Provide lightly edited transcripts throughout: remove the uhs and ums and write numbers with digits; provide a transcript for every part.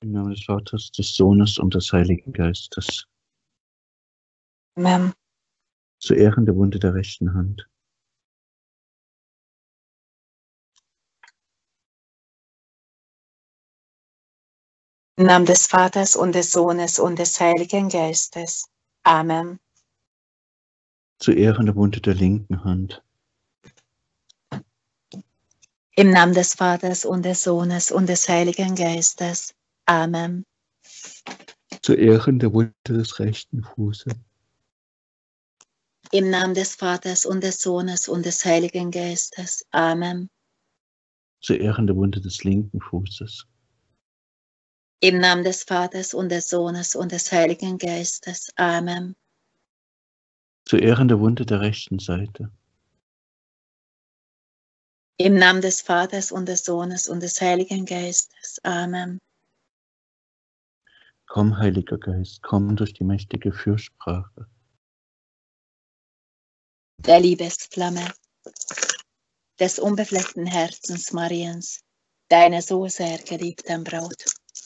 Im Namen des Vaters, des Sohnes und des Heiligen Geistes. Amen. Zu Ehren der Wunde der rechten Hand. Im Namen des Vaters und des Sohnes und des Heiligen Geistes. Amen. Zu Ehren der Wunde der linken Hand. Im Namen des Vaters und des Sohnes und des Heiligen Geistes. Amen. Zu Ehren der Wunde des rechten Fußes. Im Namen des Vaters und des Sohnes und des Heiligen Geistes. Amen. Zu Ehren der Wunde des linken Fußes. Im Namen des Vaters und des Sohnes und des Heiligen Geistes. Amen. Zu Ehren der Wunde der rechten Seite. Im Namen des Vaters und des Sohnes und des Heiligen Geistes. Amen. Komm, Heiliger Geist, komm durch die mächtige Fürsprache. Der Liebesflamme des unbefleckten Herzens Mariens, deine so sehr geliebten Braut.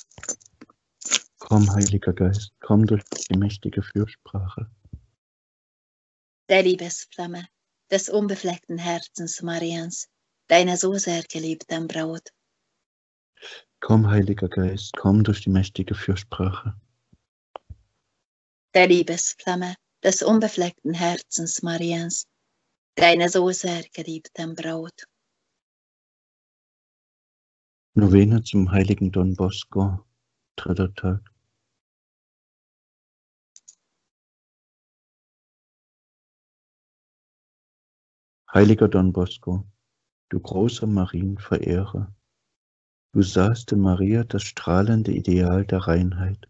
Komm, Heiliger Geist, komm durch die mächtige Fürsprache. Der Liebesflamme des unbefleckten Herzens Mariens, deine so sehr geliebten Braut. Komm, Heiliger Geist, komm durch die mächtige Fürsprache. Der Liebesflamme des unbefleckten Herzens Mariens, deine so sehr geliebten Braut. Novene zum heiligen Don Bosco, 3. Tag. Heiliger Don Bosco, du großer Marienverehrer, du sahst in Maria das strahlende Ideal der Reinheit.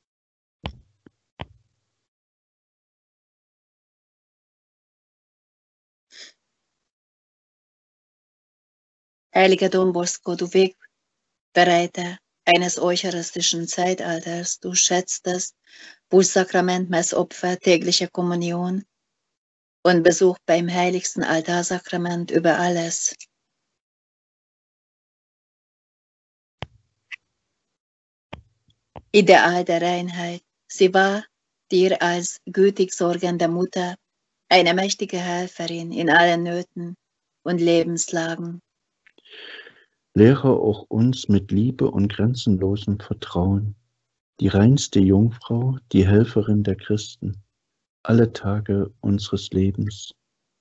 Heiliger Don Bosco, du Wegbereiter eines eucharistischen Zeitalters, du schätztest Bußsakrament, Messopfer, tägliche Kommunion und Besuch beim heiligsten Altarsakrament über alles. Ideal der Reinheit. Sie war dir als gütig sorgende Mutter eine mächtige Helferin in allen Nöten und Lebenslagen. Lehre auch uns mit Liebe und grenzenlosem Vertrauen, die reinste Jungfrau, die Helferin der Christen, alle Tage unseres Lebens.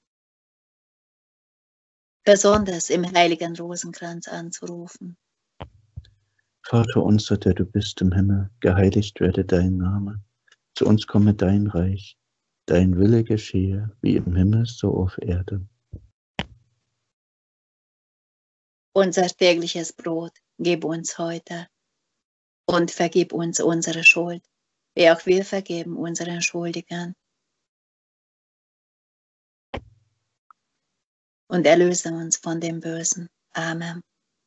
Besonders im heiligen Rosenkranz anzurufen. Vater unser, der du bist im Himmel, geheiligt werde dein Name. Zu uns komme dein Reich, dein Wille geschehe, wie im Himmel, so auf Erde. Unser tägliches Brot gib uns heute und vergib uns unsere Schuld, wie auch wir vergeben unseren Schuldigern. Und erlöse uns von dem Bösen. Amen.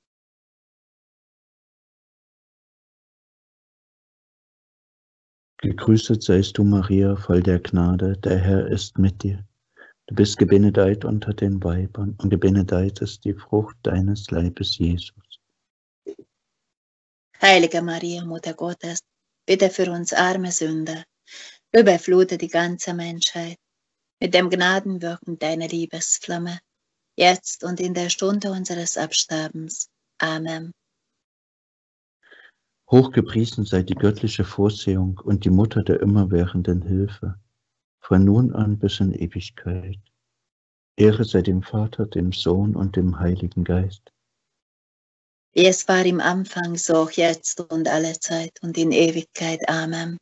Gegrüßet seist du, Maria, voll der Gnade, der Herr ist mit dir. Du bist gebenedeit unter den Weibern und gebenedeit ist die Frucht deines Leibes, Jesus. Heilige Maria, Mutter Gottes, bitte für uns arme Sünder, überflute die ganze Menschheit mit dem Gnadenwirken deiner Liebesflamme, jetzt und in der Stunde unseres Absterbens. Amen. Hochgepriesen sei die göttliche Vorsehung und die Mutter der immerwährenden Hilfe, von nun an bis in Ewigkeit. Ehre sei dem Vater, dem Sohn und dem Heiligen Geist. Wie es war im Anfang, so auch jetzt und alle Zeit und in Ewigkeit. Amen.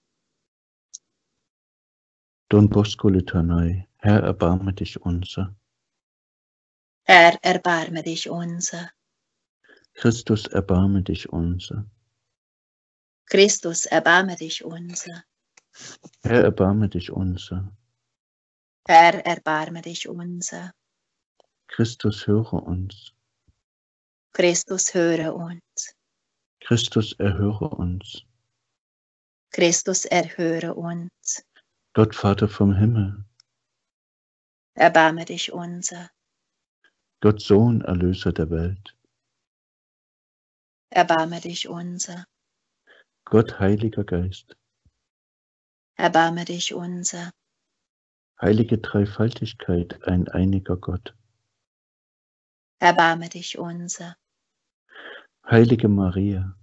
Don Bosco Litanei, Herr, erbarme dich unser. Herr, erbarme dich unser. Christus, erbarme dich unser. Christus, erbarme dich unser. Herr, erbarme dich unser. Herr, erbarme dich unser. Christus, höre uns. Christus, höre uns. Christus, erhöre uns. Christus, erhöre uns. Gott, Vater vom Himmel. Erbarme dich unser. Gott, Sohn, Erlöser der Welt. Erbarme dich unser. Gott, Heiliger Geist, erbarme dich unser. heilige Dreifaltigkeit, ein einiger Gott, Erbarme dich unser. heilige Maria,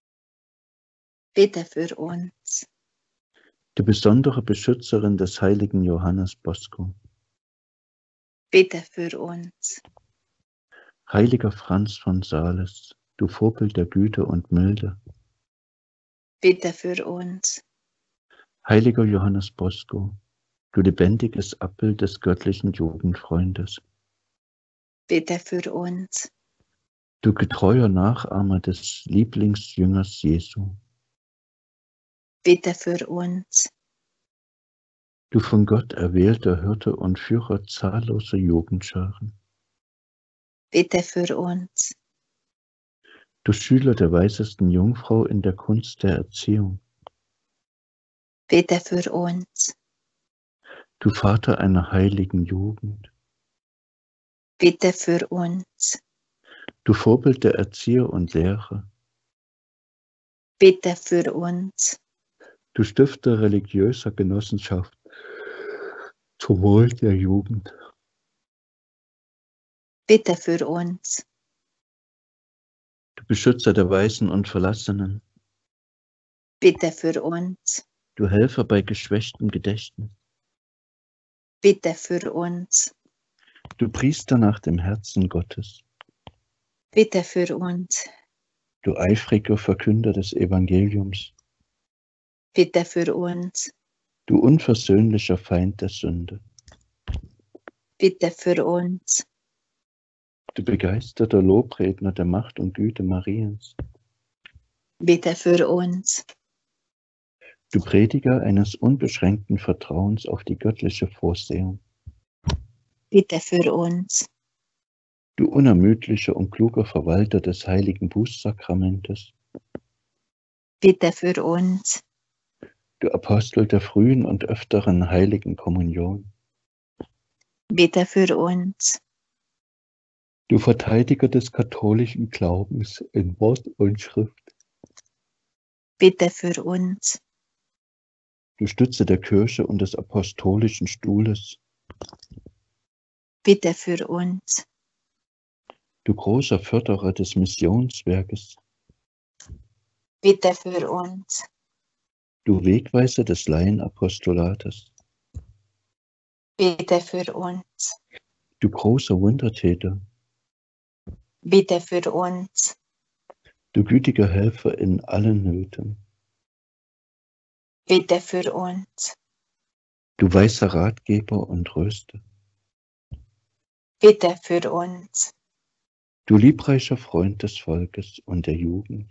Bitte für uns. die besondere Beschützerin des heiligen Johannes Bosco, Bitte für uns. heiliger Franz von Sales, du Vorbild der Güte und Milde, Bitte für uns. heiliger Johannes Bosco, du lebendiges Abbild des göttlichen Jugendfreundes, Bitte für uns. du getreuer Nachahmer des Lieblingsjüngers Jesu, Bitte für uns. du von Gott erwählter Hirte und Führer zahlloser Jugendscharen, Bitte für uns. du Schüler der weisesten Jungfrau in der Kunst der Erziehung, Bitte für uns. du Vater einer heiligen Jugend, Bitte für uns. du Vorbild der Erzieher und Lehrer, Bitte für uns. du Stifter religiöser Genossenschaft zum Wohl der Jugend, Bitte für uns. du Beschützer der Waisen und Verlassenen, Bitte für uns. du Helfer bei geschwächtem Gedächtnis, Bitte für uns. du Priester nach dem Herzen Gottes, Bitte für uns. du eifriger Verkünder des Evangeliums, Bitte für uns. du unversöhnlicher Feind der Sünde, Bitte für uns. du begeisterter Lobredner der Macht und Güte Mariens, Bitte für uns. du Prediger eines unbeschränkten Vertrauens auf die göttliche Vorsehung, Bitte für uns. du unermüdlicher und kluger Verwalter des heiligen Bußsakramentes, Bitte für uns. du Apostel der frühen und öfteren heiligen Kommunion, Bitte für uns. du Verteidiger des katholischen Glaubens in Wort und Schrift, Bitte für uns. du Stütze der Kirche und des apostolischen Stuhles, Bitte für uns. du großer Förderer des Missionswerkes, Bitte für uns. du Wegweiser des Laienapostolates, Bitte für uns. du großer Wundertäter, Bitte für uns. du gütiger Helfer in allen Nöten, Bitte für uns. du weiser Ratgeber und Tröster, Bitte für uns. du liebreicher Freund des Volkes und der Jugend,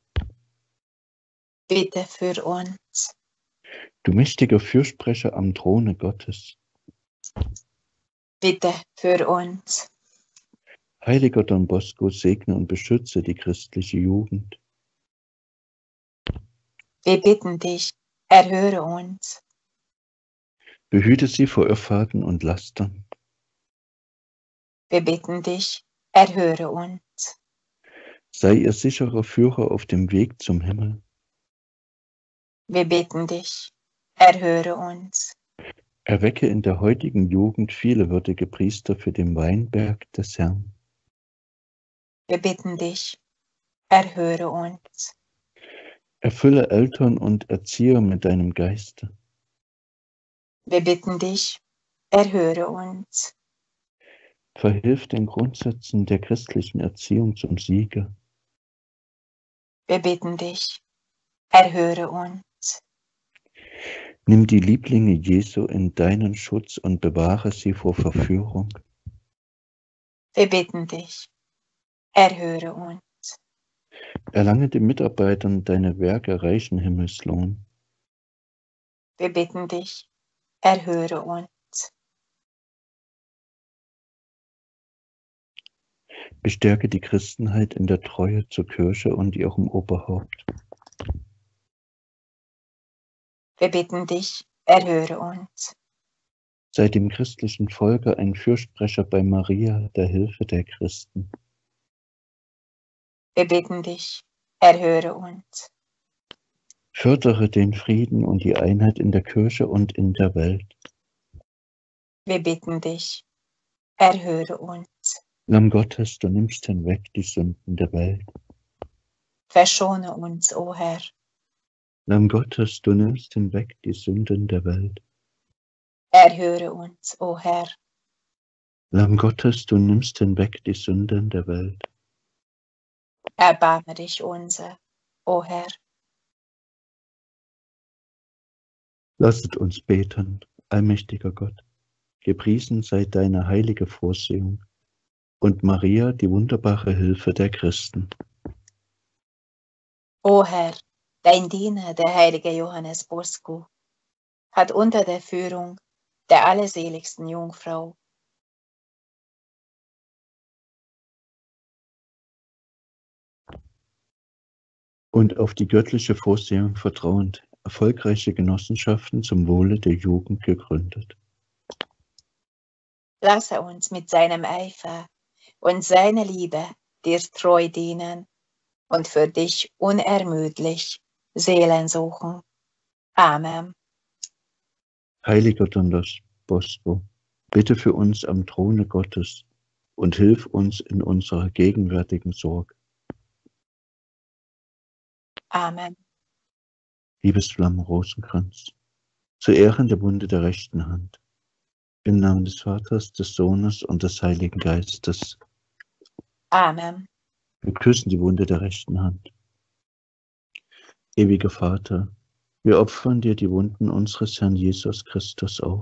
Bitte für uns. du mächtiger Fürsprecher am Throne Gottes, Bitte für uns. heiliger Don Bosco, segne und beschütze die christliche Jugend. Wir bitten dich, erhöre uns. Behüte sie vor Irrfahrten und Lastern. Wir bitten dich, erhöre uns. Sei ihr sicherer Führer auf dem Weg zum Himmel. Wir bitten dich, erhöre uns. Erwecke in der heutigen Jugend viele würdige Priester für den Weinberg des Herrn. Wir bitten dich, erhöre uns. Erfülle Eltern und Erzieher mit deinem Geiste. Wir bitten dich, erhöre uns. Verhilf den Grundsätzen der christlichen Erziehung zum Siege. Wir bitten dich, erhöre uns. Nimm die Lieblinge Jesu in deinen Schutz und bewahre sie vor Verführung. Wir bitten dich, erhöre uns. Erlange den Mitarbeitern deine Werke reichen Himmelslohn. Wir bitten dich, erhöre uns. Bestärke die Christenheit in der Treue zur Kirche und ihrem Oberhaupt. Wir bitten dich, erhöre uns. Sei dem christlichen Volke ein Fürsprecher bei Maria, der Hilfe der Christen. Wir bitten dich, erhöre uns. Fördere den Frieden und die Einheit in der Kirche und in der Welt. Wir bitten dich, erhöre uns. Lamm Gottes, du nimmst hinweg die Sünden der Welt. Verschone uns, o Herr. Lamm Gottes, du nimmst hinweg die Sünden der Welt. Erhöre uns, o Herr. Lamm Gottes, du nimmst hinweg die Sünden der Welt. Erbarme dich unser, o Herr. Lasset uns beten, allmächtiger Gott. Gepriesen sei deine heilige Vorsehung und Maria, die wunderbare Hilfe der Christen. O Herr, dein Diener, der heilige Johannes Bosco, hat unter der Führung der allerseligsten Jungfrau Und auf die göttliche Vorsehung vertrauend erfolgreiche Genossenschaften zum Wohle der Jugend gegründet. lasse uns mit seinem Eifer und seiner Liebe dir treu dienen und für dich unermüdlich Seelen suchen. Amen. Heiliger Don Bosco, bitte für uns am Throne Gottes und hilf uns in unserer gegenwärtigen Sorge. Amen. Liebes Flamme Rosenkranz, zu Ehren der Wunde der rechten Hand, im Namen des Vaters, des Sohnes und des Heiligen Geistes. Amen. Wir küssen die Wunde der rechten Hand. Ewiger Vater, wir opfern dir die Wunden unseres Herrn Jesus Christus auf.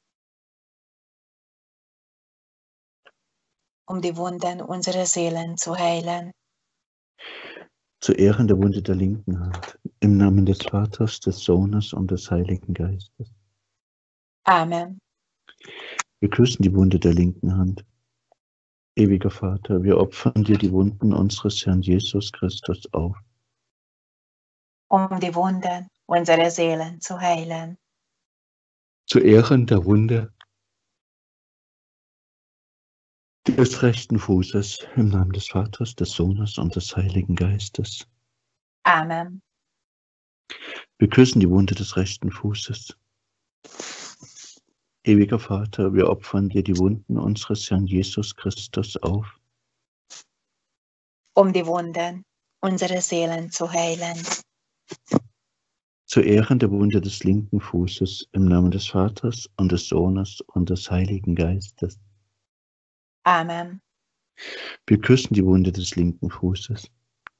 Um die Wunden unserer Seelen zu heilen. Zu Ehren der Wunde der linken Hand, im Namen des Vaters, des Sohnes und des Heiligen Geistes. Amen. Wir küssen die Wunde der linken Hand. Ewiger Vater, wir opfern dir die Wunden unseres Herrn Jesus Christus auf. Um die Wunden unserer Seelen zu heilen. Zu Ehren der Wunde des rechten Fußes, im Namen des Vaters, des Sohnes und des Heiligen Geistes. Amen. Wir küssen die Wunde des rechten Fußes. Ewiger Vater, wir opfern dir die Wunden unseres Herrn Jesus Christus auf. Um die Wunden unserer Seelen zu heilen. Zu Ehren der Wunde des linken Fußes, im Namen des Vaters und des Sohnes und des Heiligen Geistes. Amen. Wir küssen die Wunde des linken Fußes.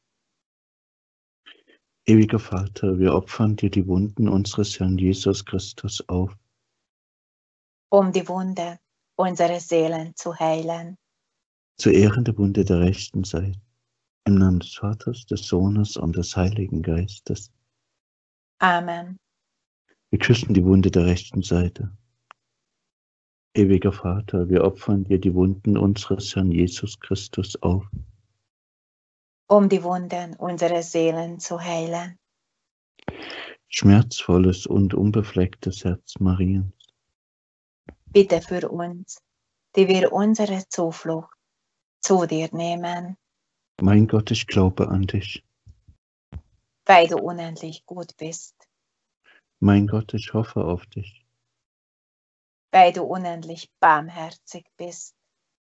Ewiger Vater, wir opfern dir die Wunden unseres Herrn Jesus Christus auf. Um die Wunden unserer Seelen zu heilen. Zu Ehren der Wunde der rechten Seite, im Namen des Vaters, des Sohnes und des Heiligen Geistes. Amen. Wir küssen die Wunde der rechten Seite. Ewiger Vater, wir opfern dir die Wunden unseres Herrn Jesus Christus auf. Um die Wunden unserer Seelen zu heilen. Schmerzvolles und unbeflecktes Herz Mariens, Bitte für uns, die wir unsere Zuflucht zu dir nehmen, mein Gott, ich glaube an dich. weil du unendlich gut bist, Mein Gott, ich hoffe auf dich. weil du unendlich barmherzig bist,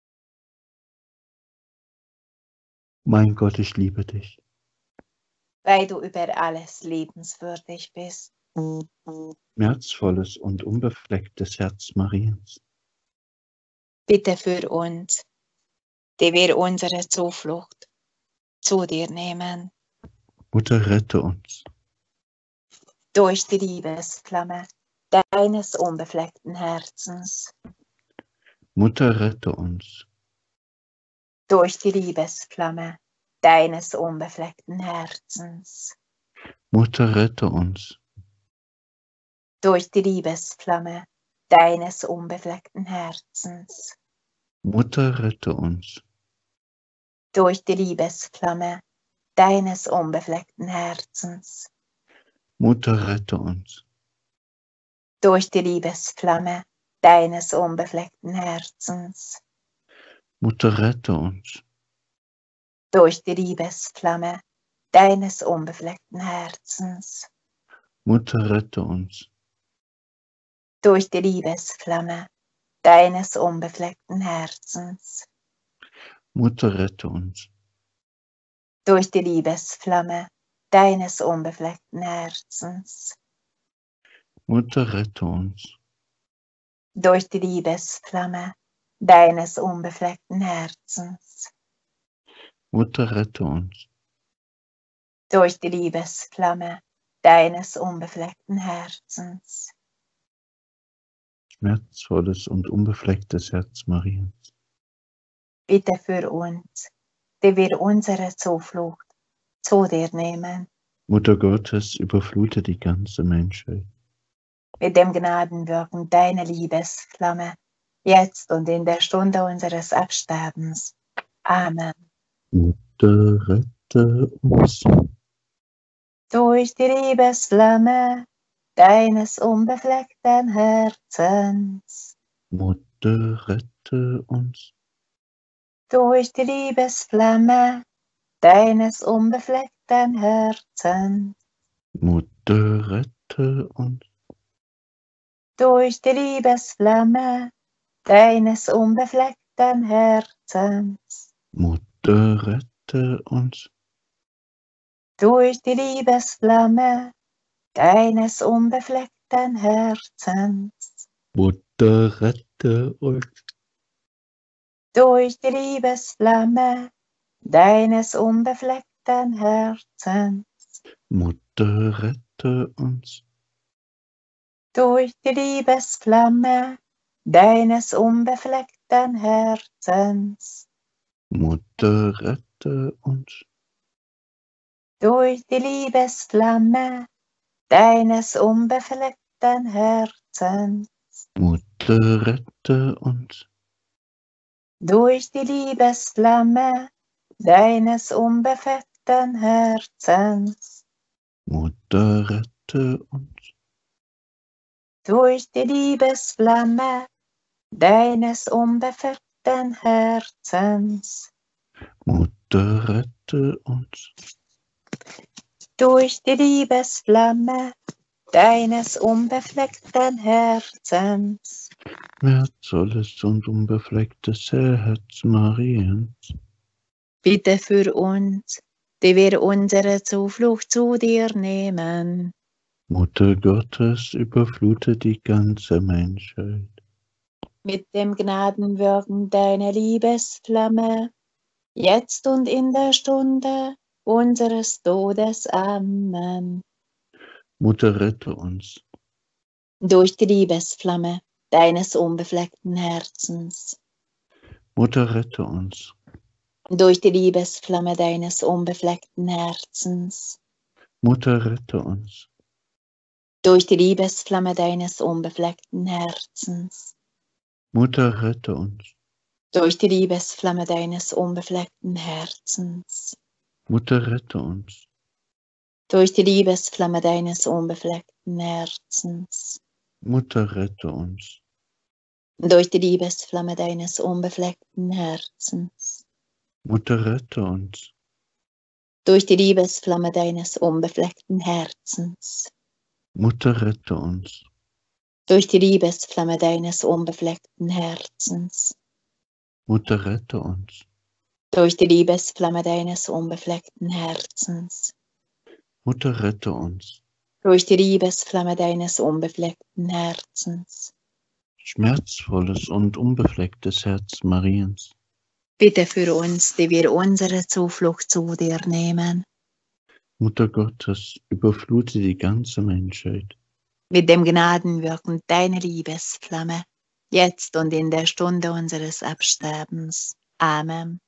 Mein Gott, ich liebe dich. weil du über alles liebenswürdig bist. Schmerzvolles und unbeflecktes Herz Mariens, Bitte für uns, die wir unsere Zuflucht zu dir nehmen, Mutter, rette uns. durch die Liebesflamme deines unbefleckten Herzens, Mutter, rette uns. durch die Liebesflamme deines unbefleckten Herzens, Mutter, rette uns. durch die Liebesflamme deines unbefleckten Herzens, Mutter, rette uns. durch die Liebesflamme deines unbefleckten Herzens, Mutter, rette uns. durch die Liebesflamme deines unbefleckten Herzens, Mutter, rette uns. durch die Liebesflamme deines unbefleckten Herzens, Mutter, rette uns. Durch die Liebesflamme deines unbefleckten Herzens. Mutter, rette uns. Durch die Liebesflamme deines unbefleckten Herzens. Mutter, rette uns. Durch die Liebesflamme deines unbefleckten Herzens. Mutter, rette uns. Durch die Liebesflamme deines unbefleckten Herzens. Schmerzvolles und unbeflecktes Herz Mariens. Bitte für uns, die wir unsere Zuflucht zu dir nehmen. Mutter Gottes, überflute die ganze Menschheit. Mit dem Gnadenwirken deiner Liebesflamme, jetzt und in der Stunde unseres Absterbens. Amen. Mutter, rette uns. Durch die Liebesflamme deines unbefleckten Herzens. Mutter, rette uns. Durch die Liebesflamme deines unbefleckten Herzens. Mutter, rette uns. Durch die Liebesflamme deines unbefleckten Herzens. Mutter, rette uns. Durch die Liebesflamme deines unbefleckten Herzens. Mutter, rette uns. Durch die Liebesflamme deines unbefleckten Herzens. Mutter, rette uns. Durch die Liebesflamme deines unbefleckten Herzens. Mutter, rette uns. Durch die Liebesflamme deines unbefleckten Herzens. Mutter, rette uns. Durch die Liebesflamme deines unbefleckten Herzens. Mutter, rette uns. Durch die Liebesflamme deines unbefleckten Herzens. Mutter, rette uns. Durch die Liebesflamme deines unbefleckten Herzens. Schmerzvolles und unbeflecktes Herz Mariens. Bitte für uns, die wir unsere Zuflucht zu dir nehmen. Mutter Gottes, überflute die ganze Menschheit. Mit dem Gnadenwirken deiner Liebesflamme, jetzt und in der Stunde unseres Todes. Amen. Mutter, rette uns. Durch die Liebesflamme deines unbefleckten Herzens. Mutter, rette uns. Durch die Liebesflamme deines unbefleckten Herzens. Mutter, rette uns. Durch die Liebesflamme deines unbefleckten Herzens. Mutter, rette uns. Durch die Liebesflamme deines unbefleckten Herzens. Mutter, rette uns. Durch die Liebesflamme deines unbefleckten Herzens. Mutter, rette uns. Durch die Liebesflamme deines unbefleckten Herzens. Mutter, rette uns. Durch die Liebesflamme deines unbefleckten Herzens. Mutter, rette uns. Durch die Liebesflamme deines unbefleckten Herzens. Mutter, rette uns. Durch die Liebesflamme deines unbefleckten Herzens. Mutter, rette uns. Durch die Liebesflamme deines unbefleckten Herzens. Schmerzvolles und unbeflecktes Herz Mariens. Bitte für uns, die wir unsere Zuflucht zu dir nehmen. Mutter Gottes, überflute die ganze Menschheit. Mit dem Gnadenwirken deiner Liebesflamme, jetzt und in der Stunde unseres Absterbens. Amen.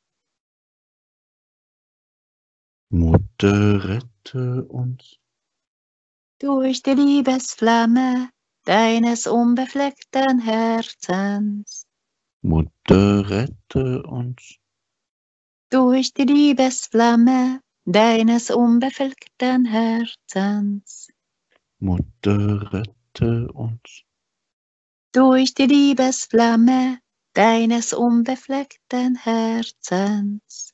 Mutter, rette uns. Durch die Liebesflamme deines unbefleckten Herzens. Mutter, rette uns. Durch die Liebesflamme deines unbefleckten Herzens. Mutter, rette uns. Durch die Liebesflamme deines unbefleckten Herzens.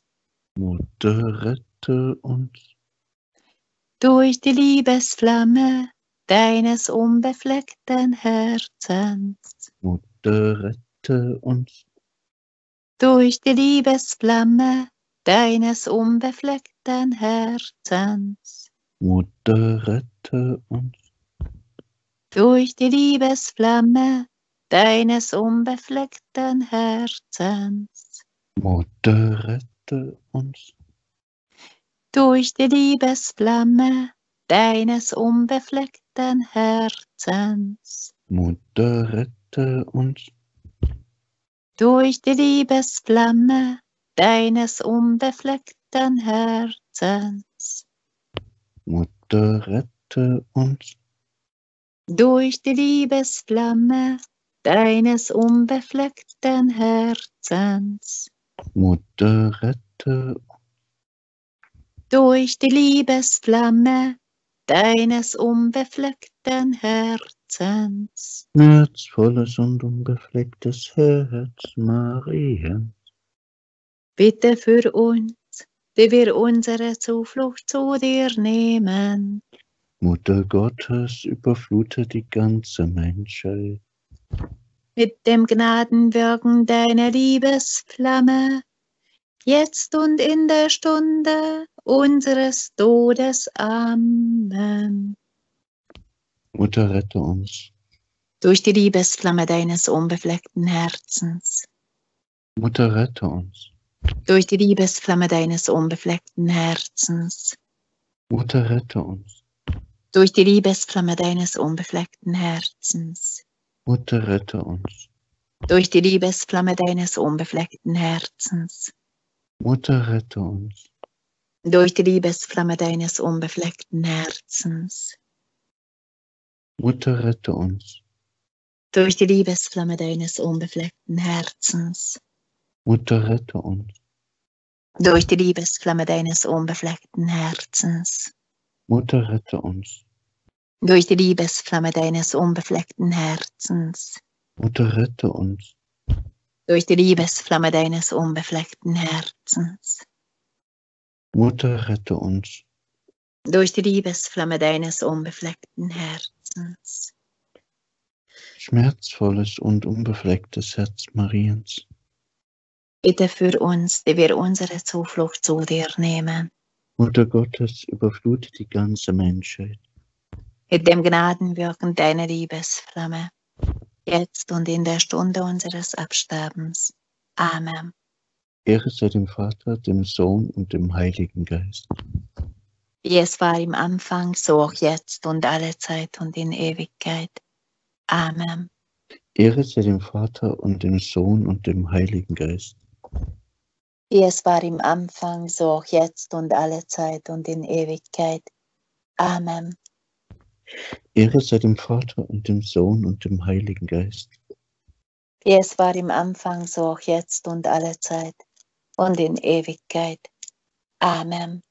Mutter, rette uns. Durch die Liebesflamme deines unbefleckten Herzens. Mutter, rette uns. Durch die Liebesflamme deines unbefleckten Herzens. Mutter, rette uns. Durch die Liebesflamme deines unbefleckten Herzens. Mutter, rette uns. Durch die Liebesflamme deines unbefleckten Herzens. Mutter, rette uns. Durch die Liebesflamme deines unbefleckten Herzens. Mutter, rette uns. Durch die Liebesflamme deines unbefleckten Herzens. Mutter, rette uns. Durch die Liebesflamme deines unbefleckten Herzens. Schmerzvolles und unbeflecktes Herz Mariens. Bitte für uns, die wir unsere Zuflucht zu dir nehmen. Mutter Gottes, überflute die ganze Menschheit. Mit dem Gnadenwirken deiner Liebesflamme, jetzt und in der Stunde unseres Todes. Amen. Mutter, rette uns. Durch die Liebesflamme deines unbefleckten Herzens. Mutter, rette uns. Durch die Liebesflamme deines unbefleckten Herzens. Mutter, rette uns. Durch die Liebesflamme deines unbefleckten Herzens. Mutter, rette uns. Durch die Liebesflamme deines unbefleckten Herzens. Mutter, rette uns. Durch die Liebesflamme deines unbefleckten Herzens. Mutter, rette uns. Durch die Liebesflamme deines unbefleckten Herzens. Mutter, rette uns. Durch die Liebesflamme deines unbefleckten Herzens. Mutter, rette uns. Durch die Liebesflamme deines unbefleckten Herzens. Mutter, rette uns. Durch die Liebesflamme deines unbefleckten Herzens. Mutter, rette uns. Durch die Liebesflamme deines unbefleckten Herzens. Schmerzvolles und unbeflecktes Herz Mariens. Bitte für uns, die wir unsere Zuflucht zu dir nehmen. Mutter Gottes, überflute die ganze Menschheit. Mit dem Gnadenwirken deiner Liebesflamme, jetzt und in der Stunde unseres Absterbens. Amen. Ehre sei dem Vater, dem Sohn und dem Heiligen Geist. Wie es war im Anfang, so auch jetzt und alle Zeit und in Ewigkeit. Amen. Ehre sei dem Vater und dem Sohn und dem Heiligen Geist. Wie es war im Anfang, so auch jetzt und alle Zeit und in Ewigkeit. Amen. Ehre sei dem Vater und dem Sohn und dem Heiligen Geist. Wie es war im Anfang, so auch jetzt und alle Zeit und in Ewigkeit. Amen.